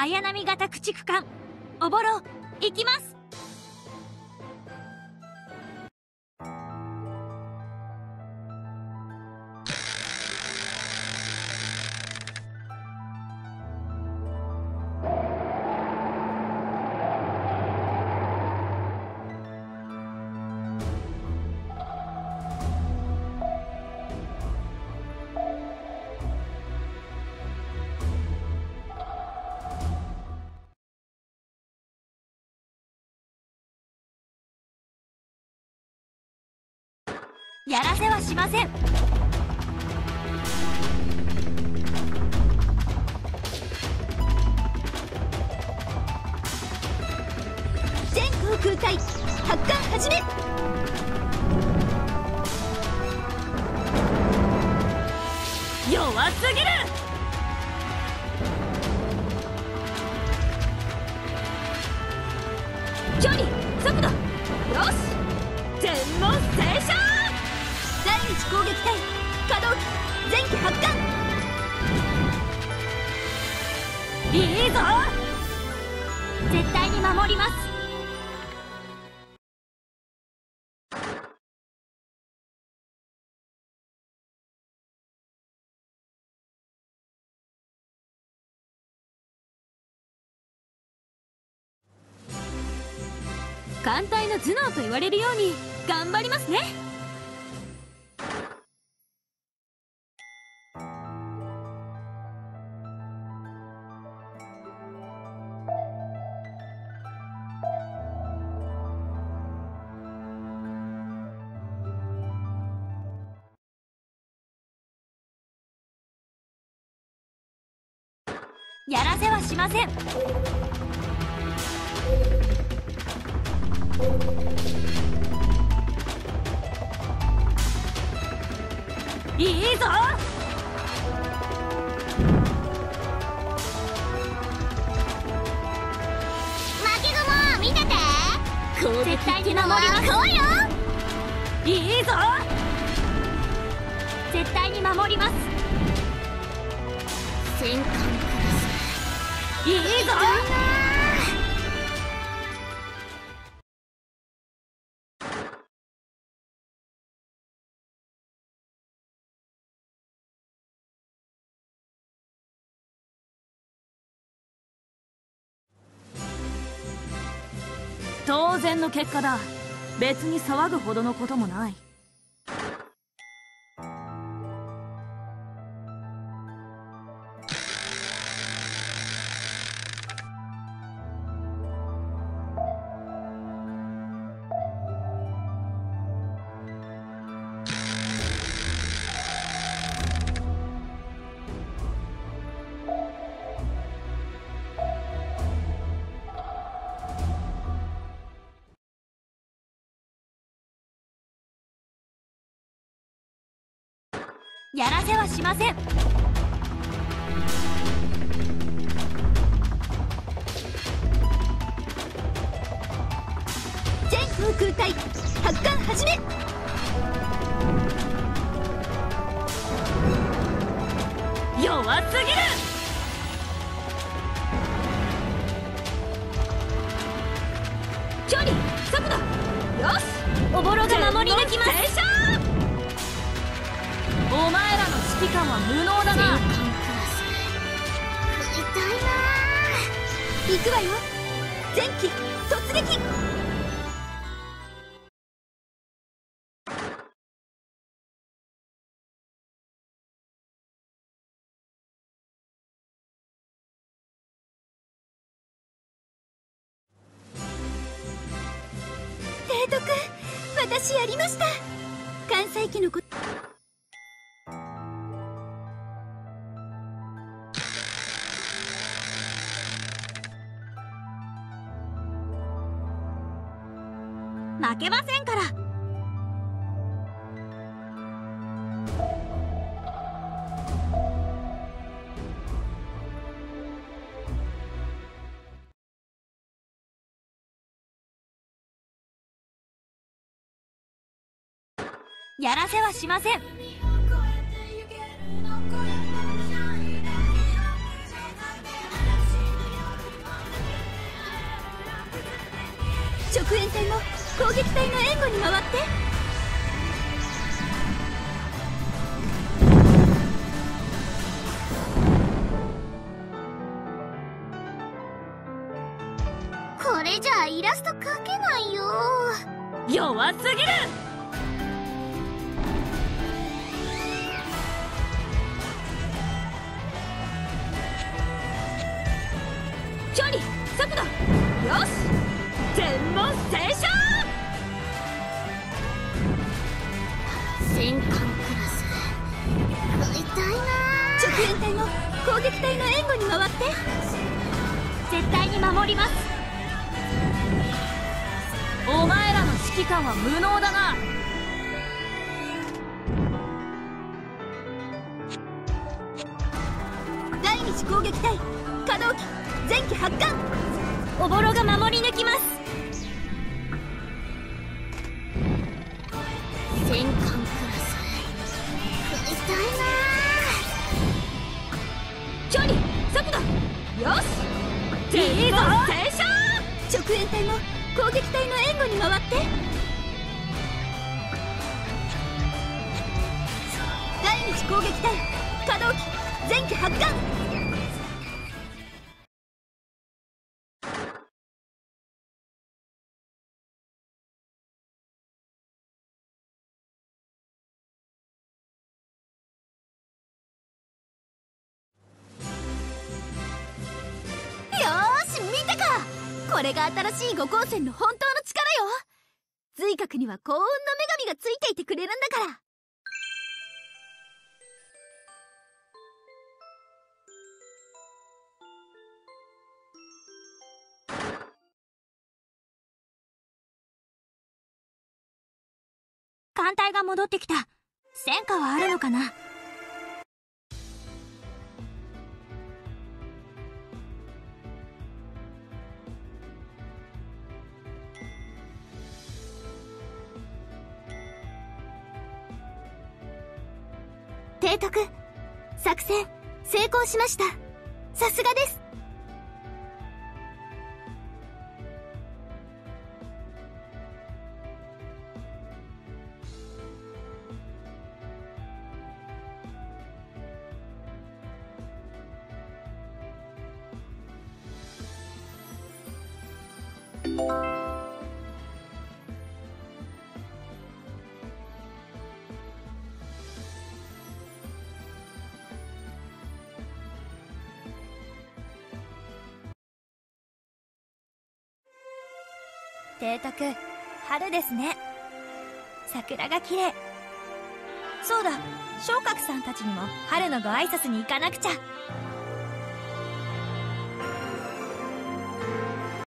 綾波型駆逐艦おぼろ行きます。やらせはしません。全航空隊発艦始め。弱すぎる。距離速度よし、全問正射。第一攻撃隊稼働機前期発艦。いいぞ、絶対に守ります。艦隊の頭脳と言われるように頑張りますね。やらせはしません。いいぞ、負け雲見てて。絶対に守ります。来いよ。いいぞ、絶対に守ります。戦艦クラスいいぞ。当然の結果だ。別に騒ぐほどのこともない。やらせはしません。全航空隊発艦始め。弱すぎる。距離速度よし、おぼろが守り抜きます。お前らの指揮官は無能だな。痛いな。行くわよ、前期突撃。提督、私やりました。関西機のこと負けませんから。やらせはしません。 直援隊も攻撃隊の援護に回って。 これじゃあイラスト描けないよ。 弱すぎる。距離速度よし、全問正勝。 戦艦クラス食いたいな。 直援隊も攻撃隊の援護に回って。 絶対に守ります。 お前らの指揮官は無能だな。第二次攻撃隊可動機前期発艦。 おぼろが守り抜きます。戦艦クラス食いたいな。 距離速度よし、全問正勝。直援隊も攻撃隊の援護に回って。第二次攻撃隊可動機前期発艦。よーし、見たか。これが新しい五光線の本当の力よ。髄核には幸運の女神がついていてくれるんだから。 艦隊が戻ってきた。戦果はあるのかな。提督、作戦成功しました。さすがです。提督、春ですね。桜が綺麗。そうだ、昇格さんたちにも春のご挨拶に行かなくちゃ。